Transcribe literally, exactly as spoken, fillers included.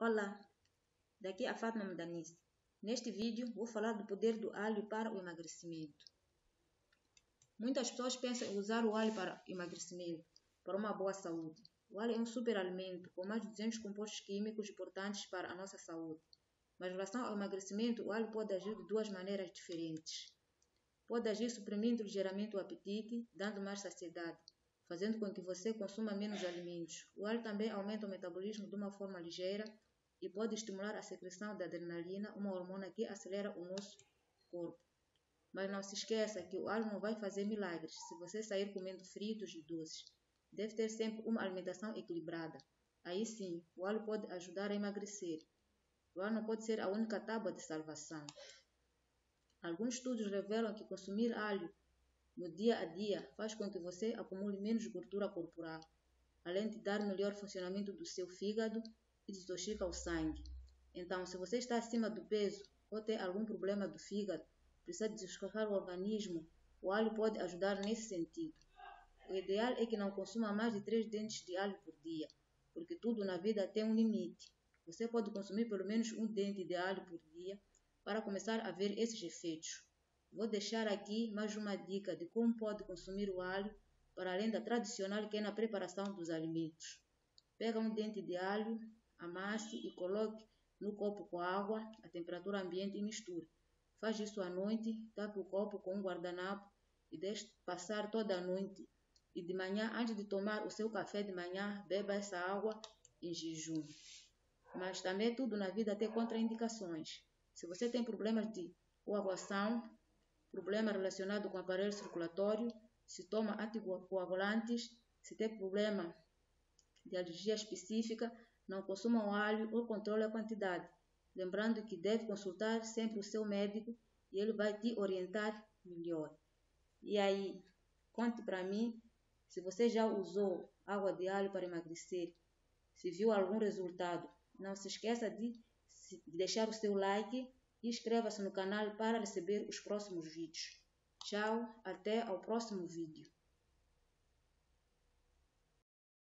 Olá, daqui a Fátima Mdanice. Neste vídeo vou falar do poder do alho para o emagrecimento. Muitas pessoas pensam em usar o alho para emagrecimento, para uma boa saúde. O alho é um super alimento com mais de duzentos compostos químicos importantes para a nossa saúde. Mas em relação ao emagrecimento, o alho pode agir de duas maneiras diferentes. Pode agir suprimindo ligeiramente o apetite, dando mais saciedade, fazendo com que você consuma menos alimentos. O alho também aumenta o metabolismo de uma forma ligeira e pode estimular a secreção da adrenalina, uma hormona que acelera o nosso corpo. Mas não se esqueça que o alho não vai fazer milagres se você sair comendo fritos e doces. Deve ter sempre uma alimentação equilibrada. Aí sim, o alho pode ajudar a emagrecer. O alho não pode ser a única tábua de salvação. Alguns estudos revelam que consumir alho no dia a dia faz com que você acumule menos gordura corporal, além de dar melhor funcionamento do seu fígado e desintoxica o sangue. Então, se você está acima do peso ou tem algum problema do fígado, precisa desintoxicar o organismo, o alho pode ajudar nesse sentido. O ideal é que não consuma mais de três dentes de alho por dia, porque tudo na vida tem um limite. Você pode consumir pelo menos um dente de alho por dia para começar a ver esses efeitos. Vou deixar aqui mais uma dica de como pode consumir o alho, para além da tradicional que é na preparação dos alimentos. Pega um dente de alho, amasse e coloque no copo com água a temperatura ambiente e misture. Faz isso à noite, tape o copo com um guardanapo e deixe passar toda a noite. E de manhã, antes de tomar o seu café de manhã, beba essa água em jejum. Mas também tudo na vida tem contraindicações. Se você tem problemas de coagulação, problema relacionado com o aparelho circulatório, se toma anticoagulantes, se tem problema de alergia específica, não consuma o alho ou controle a quantidade. Lembrando que deve consultar sempre o seu médico e ele vai te orientar melhor. E aí, conte para mim se você já usou água de alho para emagrecer, se viu algum resultado. Não se esqueça de deixar o seu like e inscreva-se no canal para receber os próximos vídeos. Tchau, até ao próximo vídeo.